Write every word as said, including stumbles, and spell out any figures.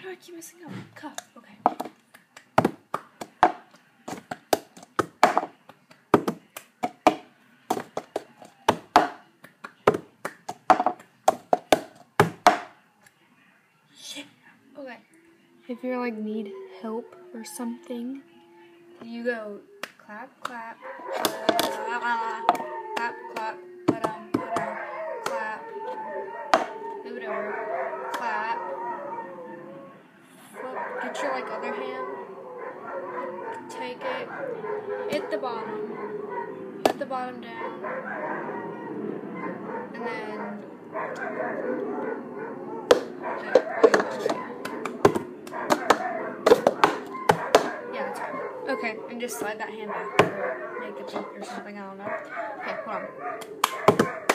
do I keep messing up? Cuff. Okay. Shit. Okay. If you're like need help or something, you go clap, clap, clap, clap, clap, ba-dum, ba-dum, clap, move it over, clap, flip, get your like other hand, take it, hit the bottom, let the bottom down, and then, okay, wait, wait, wait. Yeah, that's right. Okay, and just slide that hand back or make a peak or something, I don't know. Okay, hold on.